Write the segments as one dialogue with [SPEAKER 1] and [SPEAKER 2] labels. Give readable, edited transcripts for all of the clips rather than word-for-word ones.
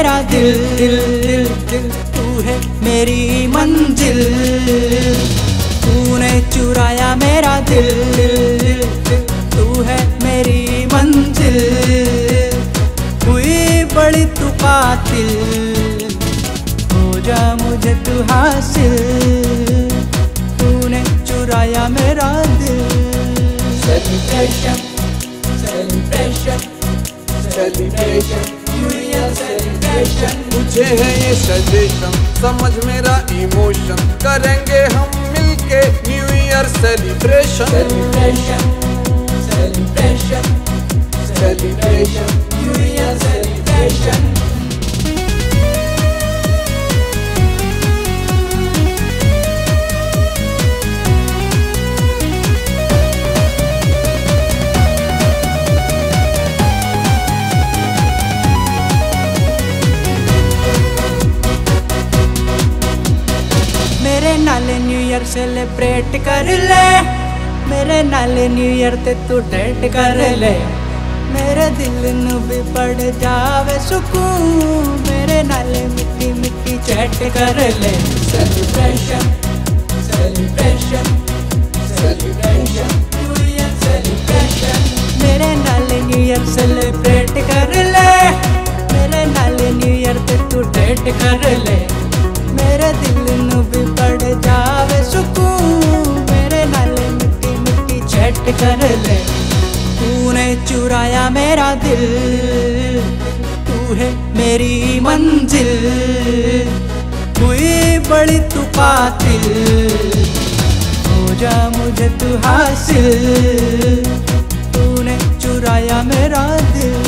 [SPEAKER 1] मेरा दिल दिल दिल दिल, तू है मेरी मंजिल। तूने चुराया मेरा दिल दिल दिल दिल, तू है मेरी मंजिल। हुई बड़ी तू कातिल, हो जा मुझे तू हासिल। तूने चुराया मेरा दिल। Celebration, celebration, celebration, New Year celebration।
[SPEAKER 2] मुझे है ये सजेशन, समझ मेरा इमोशन, करेंगे हम मिलके new year celebration.
[SPEAKER 1] Celebration, celebration, celebration, New Year celebration। मेरे नाले न्यू ईयर सेलिब्रेट कर ले, मेरे नाले न्यू ईयर ते तू डेट कर ले। मेरे दिल नू भी पड़ जावे सुकून, मेरे नाले मिट्टी मिट्टी चैट कर ले। Celebration, celebration, celebration, new year celebration. मेरे नाले न्यू ईयर सेलिब्रेट कर ले, मेरे नाले न्यू ईयर ते तू डेट कर ले। मेरे दिल नू भी पड़ जावे सुकून, मेरे नाले मिट्टी मिट्टी चैट कर ले। तूने चुराया मेरा दिल, तू है मेरी मंजिल। हुई बड़ी तू कातिल, हो जा मुझे तू हासिल। तूने चुराया मेरा दिल।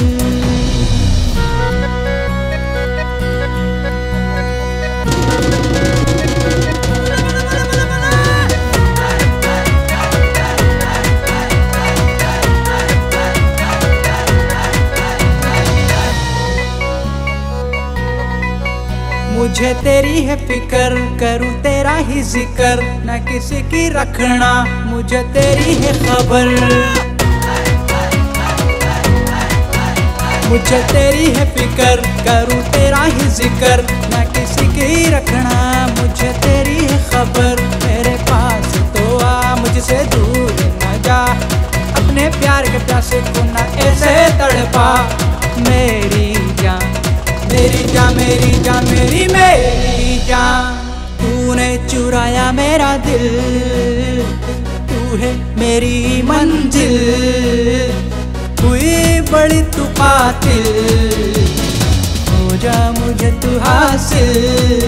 [SPEAKER 1] मुझे तेरी है फिक्र, करूँ तेरा ही जिक्र, न किसी की रखना मुझे तेरी है खबर। मुझे तेरी है फिक्र, करूँ तेरा ही जिक्र, न किसी की रखना मुझे तेरी है खबर। मेरे पास तो आ, मुझसे दूर न जा, अपने प्यार के प्यासे को न ऐसे तड़पा। मेरी जान, मेरी जान, मेरी जान, मेरी मेरी जान। तूने चुराया मेरा दिल, तू है मेरी मंजिल। हुई बड़ी तू कातिल, हो जा मुझे तू हासिल।